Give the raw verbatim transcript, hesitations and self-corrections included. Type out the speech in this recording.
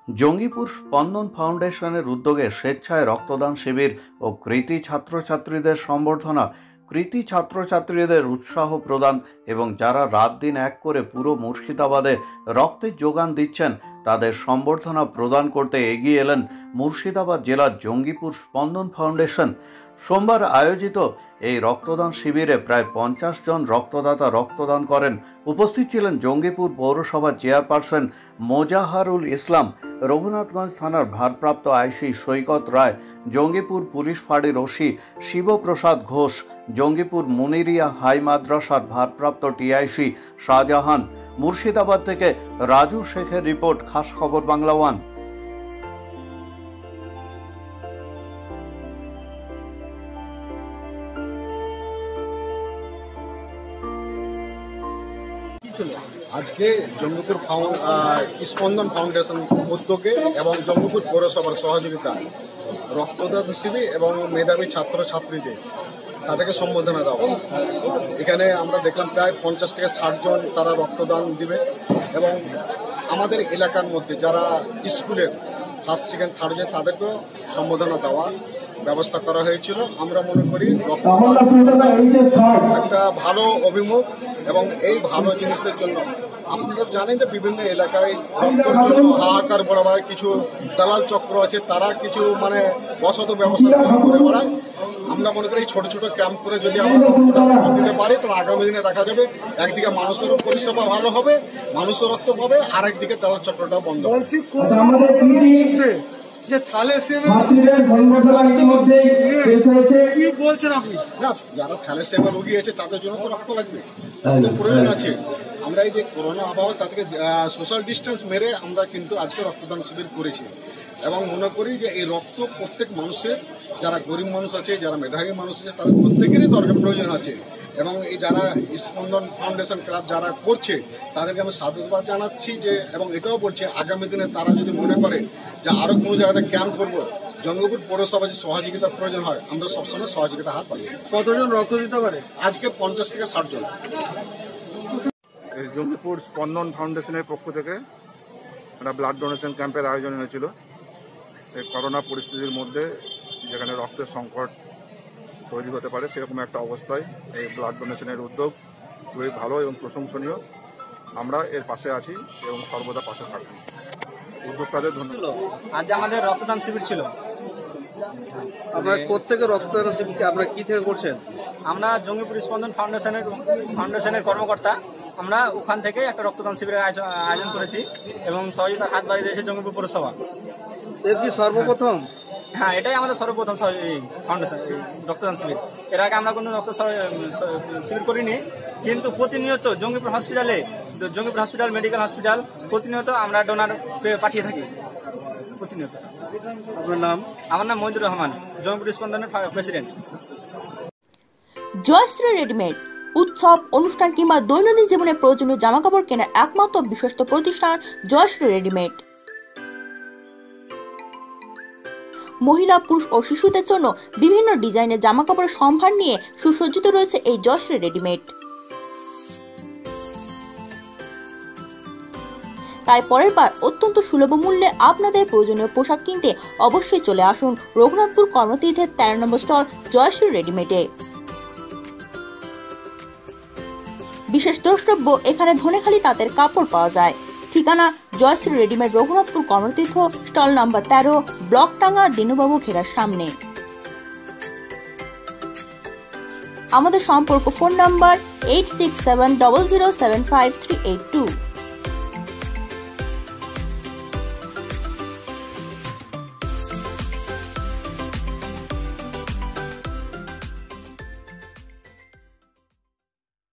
জঙ্গিপুর স্পন্দন ফাউন্ডেশনের উদ্যোগে স্বেচ্ছায় রক্তদান শিবির ও কৃতি ছাত্রছাত্রীদের সম্বর্ধনা, কৃতি ছাত্রছাত্রীদের উৎসাহ প্রদান এবং যারা রাত দিন এক করে পুরো মুর্শিদাবাদে রক্তের যোগান দিচ্ছেন তাদের সম্বর্ধনা প্রদান করতে এগিয়ে এলেন মুর্শিদাবাদ জেলার জঙ্গিপুর স্পন্দন ফাউন্ডেশন। সোমবার আয়োজিত এই রক্তদান শিবিরে প্রায় পঞ্চাশ জন রক্তদাতা রক্তদান করেন। উপস্থিত ছিলেন জঙ্গিপুর পৌরসভার চেয়ারপারসন মোজাহারুল ইসলাম, রঘুনাথগঞ্জ থানার ভারপ্রাপ্ত আইসি সৈকত রায়, জঙ্গিপুর পুলিশ ফাঁড়ির ওসি শিবপ্রসাদ ঘোষ, জঙ্গিপুর মুনিরিয়া হাই মাদ্রাসার ভারপ্রাপ্ত টিআইসি শাহজাহান। মুর্শিদাবাদ থেকে রাজু শেখের রিপোর্ট, খাস খবর বাংলা ওয়ান। আজকে জঙ্গিপুর স্পন্দন ফাউন্ডেশন উদ্যোগে এবং জঙ্গিপুর পৌরসভার সহযোগিতায় রক্তদান শিবির এবং মেধাবী ছাত্র ছাত্রীদের তাদেরকে সম্বোধনা দেওয়া। এখানে আমরা দেখলাম প্রায় পঞ্চাশ থেকে ষাট জন তারা রক্তদান দিবে এবং আমাদের এলাকার মধ্যে যারা স্কুলের ফার্স্ট সেকেন্ড থার্ড যে তাদেরকেও সম্বোধনা দেওয়ার ব্যবস্থা করা হয়েছিল। আমরা মনে করি রক্তদান একটা ভালো অভিমুখ এবং এই ভালো জিনিসের জন্য আপনারা জানেন যে বিভিন্ন এলাকায় রক্তের জন্য হাহাকার বড় হয়, কিছু দালাল চক্র আছে, তারা কিছু মানে বসত ব্যবস্থা করে বেড়ায়। আমরা মনে করি ছোট ছোট ক্যাম্প করে যদি আমরা রক্তটা দিতে পারি তাহলে আগামী দিনে দেখা যাবে একদিকে মানুষেরও পরিষেবা ভালো হবে, মানুষও রক্ত পাবে, আর একদিকে দালাল চক্রটা বন্ধ হবে। যে থ্যালাসেমিয়া কি বলছেন আপনি? না, যারা থ্যালাসেমিয়া রোগী আছে তাদের জন্য তো রক্ত লাগবে, রক্তের প্রয়োজন আছে। আমরা এই যে করোনা আবহাওয়া তাদেরকে সোশ্যাল ডিস্টেন্স মেরে আমরা কিন্তু আজকে রক্তদান শিবির করেছি এবং মনে করি যে এই রক্ত প্রত্যেক মানুষের, যারা গরিব মানুষ আছে, যারা মেধাবী মানুষ আছে, তাদের প্রত্যেকেরই দরকার প্রয়োজন আছে এবং এই যারা স্পন্দন ফাউন্ডেশন ক্লাব যারা করছে তাদেরকে আমি সাধুবাদ জানাচ্ছি যে এবং এটাও বলছি আগামী দিনে তারা যদি মনে করে যে আরো কোনো জায়গাতে ক্যাম্প করবো, জঙ্গিপুর পৌরসভা যে সহযোগিতার প্রয়োজন হয় আমরা সবসময় সহযোগিতা হাত পাই। কতজন রক্ত দিতে পারে? আজকে পঞ্চাশ থেকে ষাট জন। জঙ্গিপুর স্পন্দন ফাউন্ডেশনের পক্ষ থেকে একটা ব্লাড ডোনেশন ক্যাম্পের আয়োজন হয়েছিল। এই করোনা পরিস্থিতির মধ্যে যেখানে রক্তের সংকট তৈরি হতে পারে সেরকম একটা অবস্থায় এই ব্লাড ডোনেশনের উদ্যোগ খুবই ভালো এবং প্রশংসনীয়। আমরা এর পাশে আছি এবং সর্বদা পাশে থাকবো। উদ্যোক্তাদের ধন্যবাদ। আজ আমাদের রক্তদান শিবির ছিল। আপনারা কোথেকে রক্তদান শিবির আপনারা কি থেকে করছেন? আমরা জঙ্গিপুর স্পন্দন ফাউন্ডেশনের ফাউন্ডেশনের কর্মকর্তা, আমরা ওখান থেকে একটা রক্তদান শিবিরের আয়োজন করেছি এবং সহযোগিতার হাত বাড়িয়ে দিয়েছে জঙ্গিপুর পৌরসভা। এর কি সর্বপ্রথম? হ্যাঁ, এটাই আমাদের সর্বপ্রথম ফাউন্ডেশন রক্তদান শিবির। এর আগে আমরা কোনো রক্ত শিবির করিনি, কিন্তু প্রতিনিয়ত জঙ্গিপুর হসপিটালে জঙ্গিপুর হসপিটাল মেডিকেল হসপিটাল প্রতিনিয়ত আমরা ডোনার পাঠিয়ে থাকি প্রতিনিয়ত। আপনার নাম? আমার নাম মহিদুর রহমান, জঙ্গিপুর স্পন্দনের প্রেসিডেন্ট। জয়শ্রী রেডিমেড উৎসব, অনুষ্ঠান কিংবা দৈনন্দিন জীবনে প্রয়োজনীয় জামাকাপড় কেনার একমাত্র বিশ্বস্ত প্রতিষ্ঠান জয়শ্রী রেডিমেড। মহিলা, পুরুষ ও শিশুদের জন্য বিভিন্ন ডিজাইনের জামাকাপড়ের সম্ভার নিয়ে সুসজ্জিত রয়েছে এই জয়শ্রী রেডিমেড। তাই পরের বার অত্যন্ত সুলভ মূল্যে আপনাদের প্রয়োজনীয় পোশাক কিনতে অবশ্যই চলে আসুন রঘুনাথপুর কর্মতীর্থের তেরো নম্বর স্টল জয়শ্রী রেডিমেডে। বিশেষ দ্রষ্টব্য, এখানে ধনেখালি তাঁতের কাপড় পাওয়া যায়। ঠিকানা Joyshree readymade, Raghunathpur Karmatirtha, stall number তেরো, ব্লকটাঙ্গা, দিনুবাবু ঘেরার সামনে। আমাদের সম্পর্ক phone number eight six seven double zero seven five three eight two.